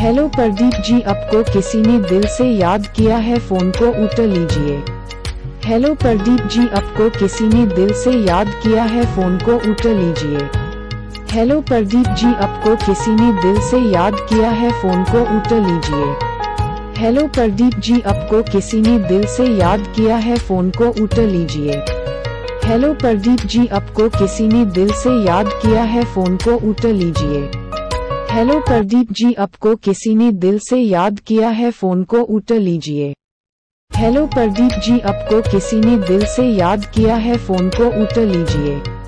Hello Pradeep ji, आपको किसी ने दिल से याद किया है, फोन को उठा लीजिए। हेलो प्रदीप जी, आपको किसी ने दिल से याद किया है, फोन को उठा लीजिए। हेलो प्रदीप जी, आपको किसी ने दिल से याद किया है, फोन को उठा लीजिए। हेलो प्रदीप जी, आपको किसी ने दिल से याद किया है, फोन को उठा लीजिए। हेलो प्रदीप जी, आपको किसी ने दिल से याद किया है, फोन को उठा लीजिए। हेलो प्रदीप जी, आपको किसी ने दिल से याद किया है, फोन को उठा लीजिए। हेलो प्रदीप जी, आपको किसी ने दिल से याद किया है, फोन को उठा लीजिए।